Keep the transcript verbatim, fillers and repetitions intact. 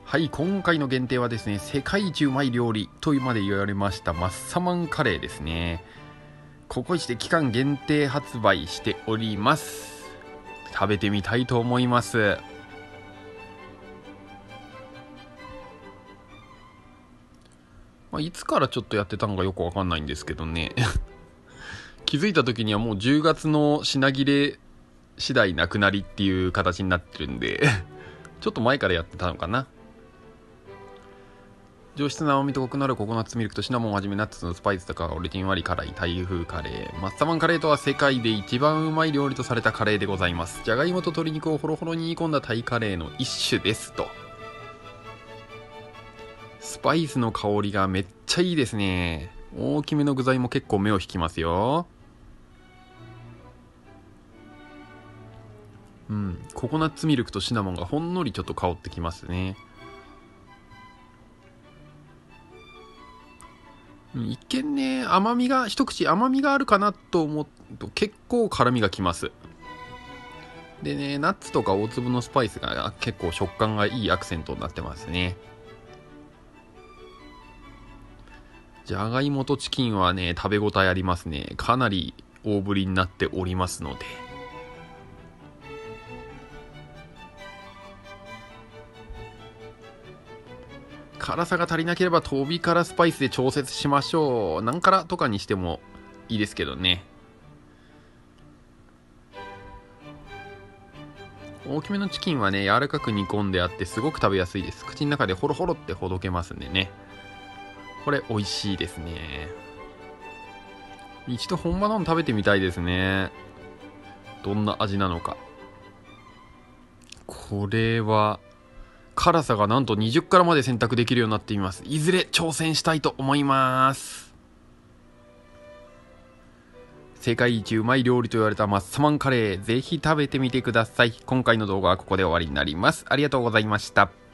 はい、今回の限定はですね、世界一うまい料理とまで言われましたマッサマンカレーですね。ココイチで期間限定発売しております。食べてみたいと思います。まあ、いつからちょっとやってたのかよくわかんないんですけどね気づいた時にはもうじゅうがつの品切れ次第なくなりっていう形になってるんでちょっと前からやってたのかな。上質な甘みとコクのあるココナッツミルクとシナモンをはじめナッツのスパイスとかオレじんわり辛いタイ風カレー。マッサマンカレーとは世界で一番うまい料理とされたカレーでございます。じゃがいもと鶏肉をホロホロに煮込んだタイカレーの一種ですと。スパイスの香りがめっちゃいいですね。大きめの具材も結構目を引きますよ。うん、ココナッツミルクとシナモンがほんのりちょっと香ってきますね。一見ね、甘みが、一口甘みがあるかなと思うと結構辛みがきます。でね、ナッツとか大粒のスパイスが結構食感がいいアクセントになってますね。じゃがいもとチキンはね、食べ応えありますね。かなり大ぶりになっておりますので。辛さが足りなければ飛び辛スパイスで調節しましょう。何辛とかにしてもいいですけどね。大きめのチキンはね、柔らかく煮込んであってすごく食べやすいです。口の中でホロホロってほどけますんでね。これ美味しいですね。一度本場の食べてみたいですね。どんな味なのか。これは辛さがなんとにじゅっ辛まで選択できるようになっています。いずれ挑戦したいと思います。世界一うまい料理と言われたマッサマンカレー、ぜひ食べてみてください。今回の動画はここで終わりになります。ありがとうございました。